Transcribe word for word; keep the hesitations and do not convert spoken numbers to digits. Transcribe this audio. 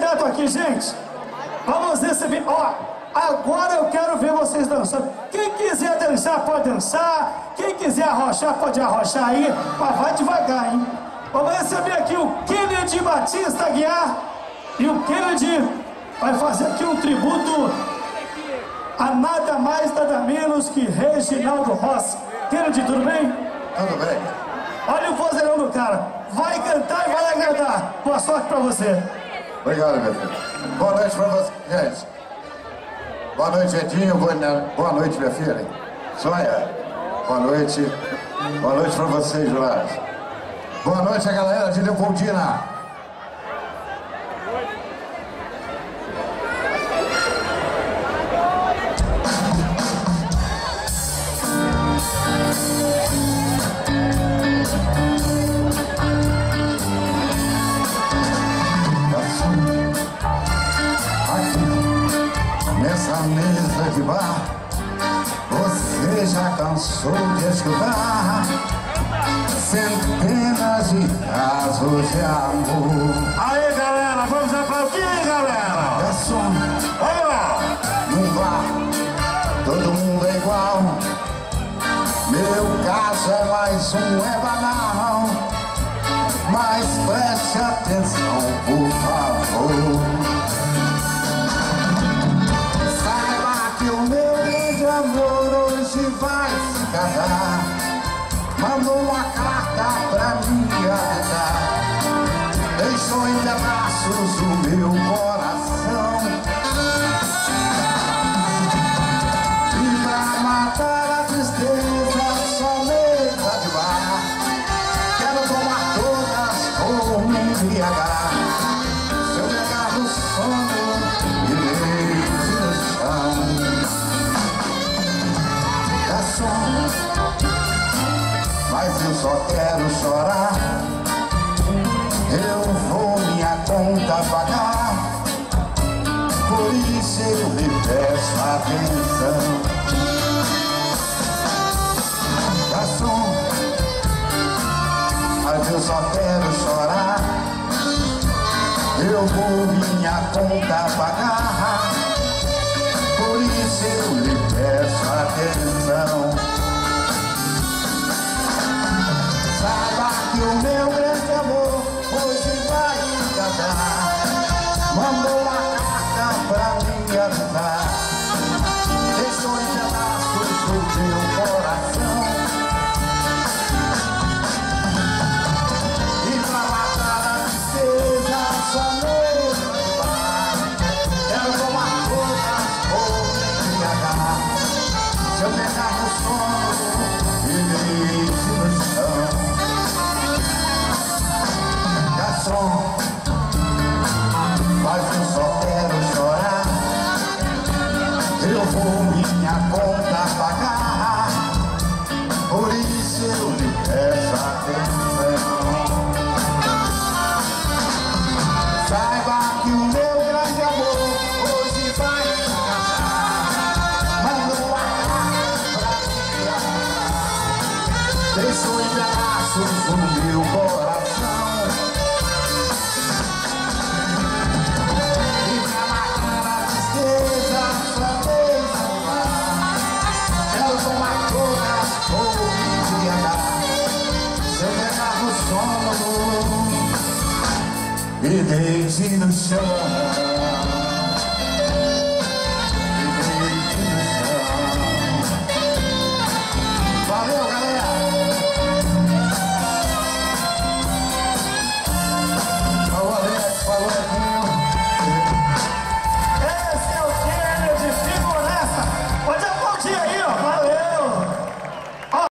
direto aqui, gente. Vamos receber. Ó, agora eu quero ver vocês dançando. Quem quiser dançar, pode dançar. Quem quiser arrochar, pode arrochar aí. Mas vai devagar, hein? Vamos receber aqui o Kennedy Batista Aguiar. E o Kennedy vai fazer aqui um tributo a nada mais, nada menos que Reginaldo Rossi. Kennedy, tudo bem? Tudo bem. Olha o vozeirão do cara. Vai cantar e vai agradar. Boa sorte pra você. Obrigado, meu filho. Boa noite pra você, gente. Boa noite, Edinho. Boa noite, minha filha. Sônia. Boa noite. Boa noite pra vocês, jurados. Boa noite a galera de Leopoldina. Nessa mesa de bar, você já cansou de escutar centenas de casos de amor. Aí, galera, vamos aplaudir, galera. Garçom, Olha lá. num bar, todo mundo é igual. Meu caso é mais um, é banal. Mas preste atenção, por favor. Amor hoje vai se casar. Mandou uma carta pra mim avisar. Deixou em pedaços o meu coração. E pra matar a tristeza, só mesa de bar. Quero tomar todas ou me embriagar. Se eu pegar no sono e deite no chão. Mas eu só quero chorar. Eu vou minha conta pagar. Por isso eu lhe peço atenção. Garçom, mas eu só quero chorar. Eu vou minha conta pagar. Por isso eu lhe peço atenção. Saiba que o meu grande amor hoje vai se casar. Mandou uma carta pra me avisar. Deixou em pedaços o meu coração. E pra matar a tristeza, só mesmo de bar. Quero tomar todas ou me embriagar. Se eu pegar no sono e deite no chão. Garçom, mas eu só quero chorar. Eu vou minha conta pagar. Por isso eu lhe peço atenção. Saiba que o meu grande amor hoje vai se casar. Mandou uma carta pra me avisar. Deixou em pedaços o meu coração. E pra matar a tristeza, só deixa eu lá. Quero tomar todas ou me embriagar. Se eu pegar no sono e deite no chão.